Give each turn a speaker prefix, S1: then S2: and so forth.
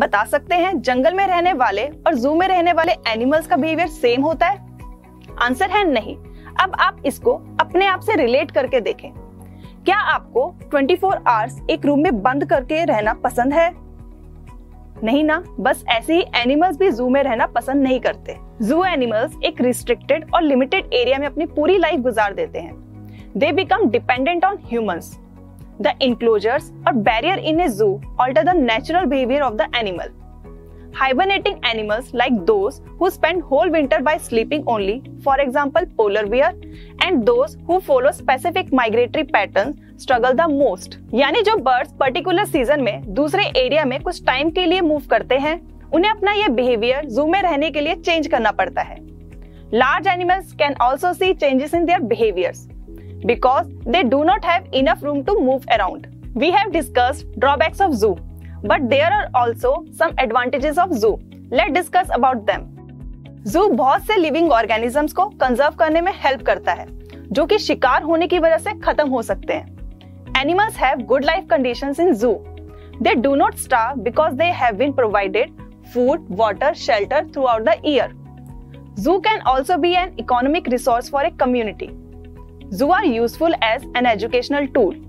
S1: बता सकते हैं जंगल में रहने वाले और जू में रहने वाले एनिमल्स का बिहेवियर सेम होता है? आंसर है नहीं। अब आप इसको अपने आप से रिलेट करके देखें। क्या आपको 24 आवर्स एक रूम में बंद करके रहना पसंद है? नहीं ना। बस ऐसे ही एनिमल्स भी जू में रहना पसंद नहीं करते। जू एनिमल्स एक रिस्ट्रिक्टेड और लिमिटेड एरिया में अपनी पूरी लाइफ गुजार देते हैं। They become dependent on humans. The enclosures or barrier in a zoo alter the natural behavior of the animal. Hibernating animals like those who spend whole winter by sleeping only, for example polar bear, and those who follow specific migratory patterns struggle the most. यानी जो birds particular season में दूसरे area में कुछ time के लिए move करते हैं, उन्हें अपना ये बिहेवियर जू में रहने के लिए चेंज करना पड़ता है। Large animals can also see changes in their behaviors because they do not have enough room to move around. We have discussed drawbacks of zoo, but there are also some advantages of zoo. Let's discuss about them. Zoo बहुत से living organisms को conserve करने में help करता है, जो कि शिकार होने की वजह से खत्म हो सकते हैं। Animals have good life conditions in zoo. They do not starve because they have been provided food, water, shelter throughout the year. Zoo can also be an economic resource for a community. Zoo are useful as an educational tool.